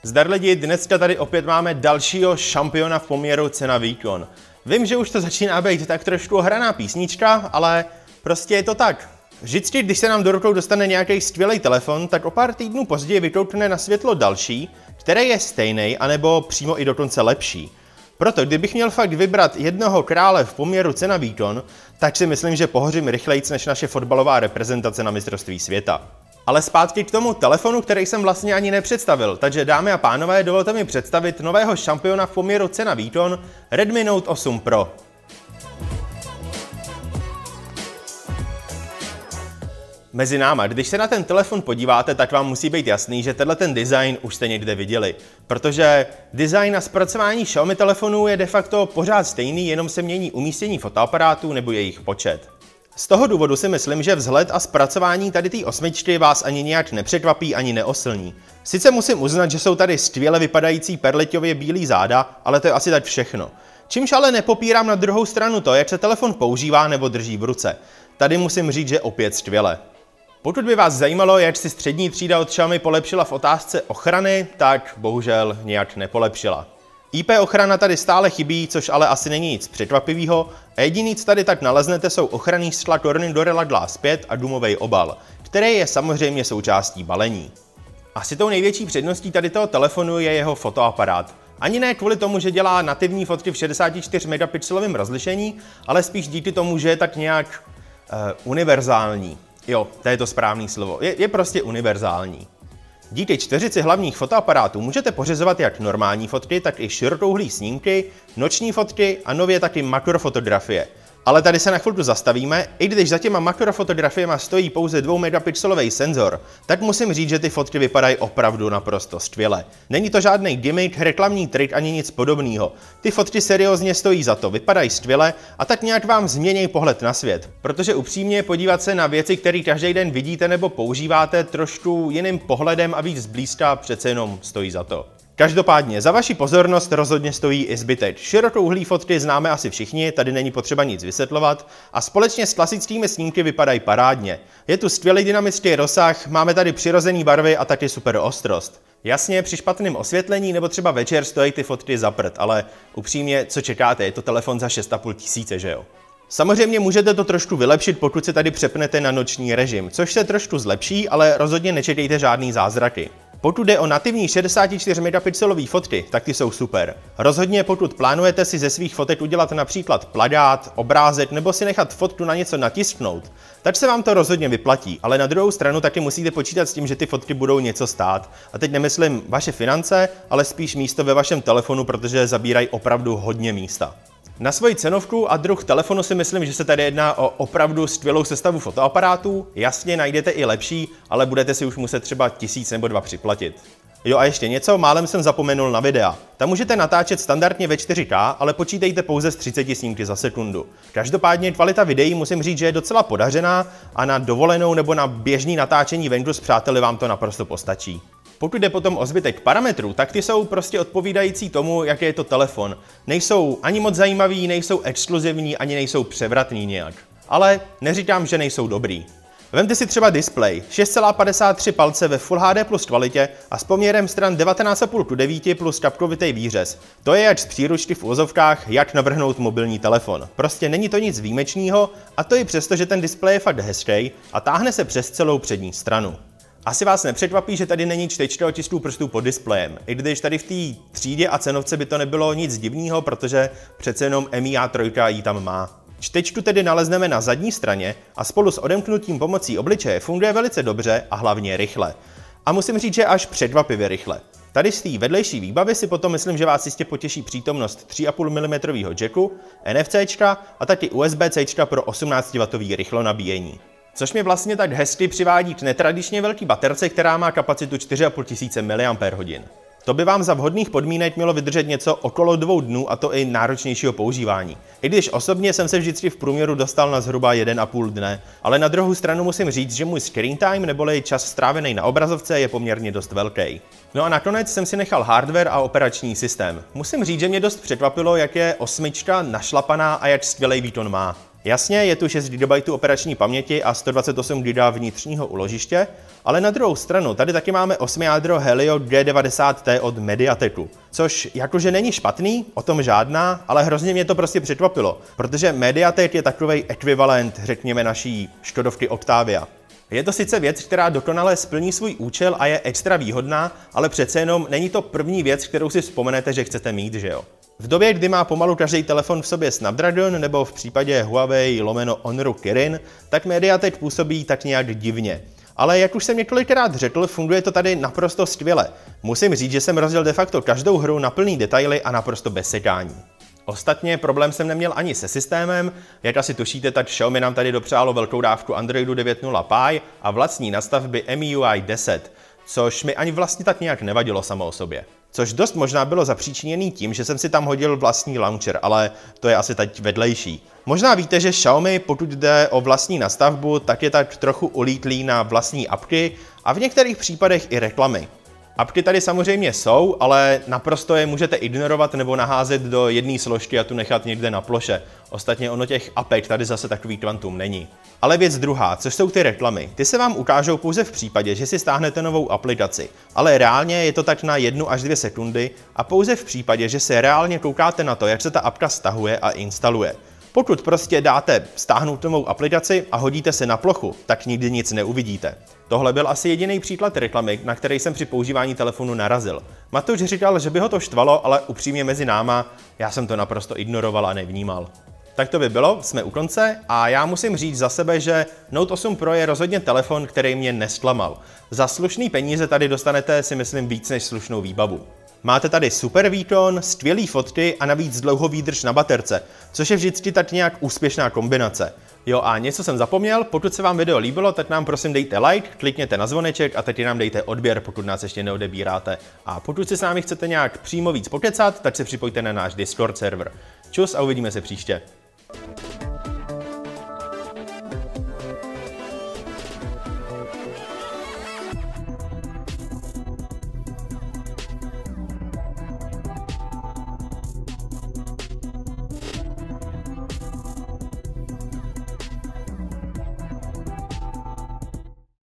Zdar lidi, dneska tady opět máme dalšího šampiona v poměru cena-výkon. Vím, že už to začíná být tak trošku ohraná písnička, ale prostě je to tak. Vždycky, když se nám do rukou dostane nějaký skvělý telefon, tak o pár týdnů později vykoukne na světlo další, který je stejný, anebo přímo i dokonce lepší. Proto, kdybych měl fakt vybrat jednoho krále v poměru cena-výkon, tak si myslím, že pohořím rychlejc než naše fotbalová reprezentace na mistrovství světa. Ale zpátky k tomu telefonu, který jsem vlastně ani nepředstavil, takže dámy a pánové, dovolte mi představit nového šampiona v poměru cena-výkon Redmi Note 8 Pro. Mezi náma, když se na ten telefon podíváte, tak vám musí být jasný, že tenhle ten design už jste někde viděli. Protože design a zpracování Xiaomi telefonů je de facto pořád stejný, jenom se mění umístění fotoaparátů nebo jejich počet. Z toho důvodu si myslím, že vzhled a zpracování tady té osmičky vás ani nějak nepřekvapí ani neoslní. Sice musím uznat, že jsou tady skvěle vypadající perliťově bílý záda, ale to je asi tak všechno. Čímž ale nepopírám na druhou stranu to, jak se telefon používá nebo drží v ruce. Tady musím říct, že opět skvěle. Pokud by vás zajímalo, jak si střední třída od Xiaomi polepšila v otázce ochrany, tak bohužel nějak nepolepšila. IP ochrana tady stále chybí, což ale asi není nic překvapivého, a jediný, co tady tak naleznete, jsou ochranný skla Corning Gorilla Glass 5 a gumový obal, který je samozřejmě součástí balení. Asi tou největší předností tady toho telefonu je jeho fotoaparát. Ani ne kvůli tomu, že dělá nativní fotky v 64 megapixelovém rozlišení, ale spíš díky tomu, že je tak nějak univerzální. Jo, to je to správné slovo. Je prostě univerzální. Díky 4 hlavních fotoaparátů můžete pořizovat jak normální fotky, tak i širokouhlý snímky, noční fotky a nově taky makrofotografie. Ale tady se na chvilku zastavíme, i když za těma makrofotografiema stojí pouze 2 megapixelový senzor, tak musím říct, že ty fotky vypadají opravdu naprosto skvěle. Není to žádný gimmick, reklamní trik ani nic podobného. Ty fotky seriózně stojí za to, vypadají skvěle a tak nějak vám změní pohled na svět. Protože upřímně podívat se na věci, které každý den vidíte nebo používáte trošku jiným pohledem a víc zblízka, přece jenom stojí za to. Každopádně za vaši pozornost rozhodně stojí i zbytek. Širokouhlý fotky známe asi všichni, tady není potřeba nic vysvětlovat a společně s klasickými snímky vypadají parádně. Je tu skvělý dynamický rozsah, máme tady přirozený barvy a taky super ostrost. Jasně, při špatném osvětlení nebo třeba večer stojí ty fotky za prd, ale upřímně, co čekáte, je to telefon za 6,5 tisíce, že jo? Samozřejmě můžete to trošku vylepšit, pokud se tady přepnete na noční režim, což se trošku zlepší, ale rozhodně nečekejte žádný zázraky. Pokud jde o nativní 64 megapixelové fotky, tak ty jsou super. Rozhodně pokud plánujete si ze svých fotek udělat například plagát, obrázek nebo si nechat fotku na něco natisknout, tak se vám to rozhodně vyplatí, ale na druhou stranu taky musíte počítat s tím, že ty fotky budou něco stát. A teď nemyslím vaše finance, ale spíš místo ve vašem telefonu, protože zabírají opravdu hodně místa. Na svoji cenovku a druh telefonu si myslím, že se tady jedná o opravdu skvělou sestavu fotoaparátů. Jasně, najdete i lepší, ale budete si už muset třeba 1000 nebo 2 připlatit. Jo a ještě něco, málem jsem zapomenul na videa. Tam můžete natáčet standardně ve 4K, ale počítejte pouze s 30 snímky za sekundu. Každopádně kvalita videí musím říct, že je docela podařená a na dovolenou nebo na běžný natáčení venku s přáteli vám to naprosto postačí. Pokud jde potom o zbytek parametrů, tak ty jsou prostě odpovídající tomu, jaký je to telefon. Nejsou ani moc zajímaví, nejsou exkluzivní, ani nejsou převratní nějak. Ale neříkám, že nejsou dobrý. Vemte si třeba displej, 6,53 palce ve Full HD plus kvalitě a s poměrem stran 19,5:9 plus kapkovitý výřez. To je jak z příručky v uvozovkách, jak navrhnout mobilní telefon. Prostě není to nic výjimečného a to i přesto, že ten displej je fakt hezký a táhne se přes celou přední stranu. Asi vás nepřekvapí, že tady není čtečka otisků prstů pod displejem, i když tady v té třídě a cenovce by to nebylo nic divného, protože přece jenom Mi A3 ji tam má. Čtečku tedy nalezneme na zadní straně a spolu s odemknutím pomocí obličeje funguje velice dobře a hlavně rychle. A musím říct, že až překvapivě rychle. Tady z té vedlejší výbavy si potom myslím, že vás jistě potěší přítomnost 3,5 mm jacku, NFCčka a taky USB-C pro 18W rychlo nabíjení. Což mě vlastně tak hezky přivádí k netradičně velký baterce, která má kapacitu 4500 mAh. To by vám za vhodných podmínek mělo vydržet něco okolo 2 dnů a to i náročnějšího používání. I když osobně jsem se vždycky v průměru dostal na zhruba 1,5 dne, ale na druhou stranu musím říct, že můj screen time neboli čas strávený na obrazovce je poměrně dost velký. No a nakonec jsem si nechal hardware a operační systém. Musím říct, že mě dost překvapilo, jak je osmička našlapaná a jak skvělý výkon má. Jasně, je tu 6 GB operační paměti a 128 GB vnitřního úložiště, ale na druhou stranu tady taky máme 8 jádro Helio G90T od Mediateku, což jakože není špatný, o tom žádná, ale hrozně mě to prostě překvapilo, protože Mediatek je takovej ekvivalent, řekněme, naší Škodovky Octavia. Je to sice věc, která dokonale splní svůj účel a je extra výhodná, ale přece jenom není to první věc, kterou si vzpomenete, že chcete mít, že jo? V době, kdy má pomalu každý telefon v sobě Snapdragon, nebo v případě Huawei Honoru Kirin, tak Mediatek působí tak nějak divně. Ale jak už jsem několikrát řekl, funguje to tady naprosto skvěle. Musím říct, že jsem rozdělil de facto každou hru na plný detaily a naprosto bez sekání. Ostatně problém jsem neměl ani se systémem, jak asi tušíte, tak Xiaomi nám tady dopřálo velkou dávku Androidu 9.0 Pie a vlastní nastavby MIUI 10, což mi ani vlastně tak nějak nevadilo samo o sobě. Což dost možná bylo zapříčiněný tím, že jsem si tam hodil vlastní launcher, ale to je asi teď vedlejší. Možná víte, že Xiaomi, pokud jde o vlastní nastavbu, tak je tak trochu ulítlý na vlastní apky a v některých případech i reklamy. Apky tady samozřejmě jsou, ale naprosto je můžete ignorovat nebo naházet do jedné složky a tu nechat někde na ploše. Ostatně ono těch apek tady zase takový kvantum není. Ale věc druhá, což jsou ty reklamy. Ty se vám ukážou pouze v případě, že si stáhnete novou aplikaci. Ale reálně je to tak na 1 až 2 sekundy a pouze v případě, že se reálně koukáte na to, jak se ta apka stahuje a instaluje. Pokud prostě dáte stáhnout novou aplikaci a hodíte se na plochu, tak nikdy nic neuvidíte. Tohle byl asi jediný příklad reklamy, na který jsem při používání telefonu narazil. Matouš říkal, že by ho to štvalo, ale upřímně mezi náma, já jsem to naprosto ignoroval a nevnímal. Tak to by bylo, jsme u konce a já musím říct za sebe, že Note 8 Pro je rozhodně telefon, který mě nesklamal. Za slušný peníze tady dostanete, si myslím, víc než slušnou výbavu. Máte tady super výkon, skvělý fotky a navíc dlouhou výdrž na baterce, což je vždycky tak nějak úspěšná kombinace. Jo a něco jsem zapomněl, pokud se vám video líbilo, tak nám prosím dejte like, klikněte na zvoneček a taky nám dejte odběr, pokud nás ještě neodebíráte. A pokud si s námi chcete nějak přímo víc pokecat, tak se připojte na náš Discord server. Čus a uvidíme se příště.